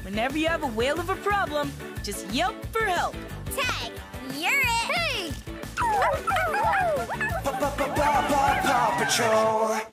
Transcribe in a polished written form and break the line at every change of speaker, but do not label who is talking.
Whenever you have a whale of a problem, just yelp for help.
Tag, you're it!
Hey! Paw Patrol.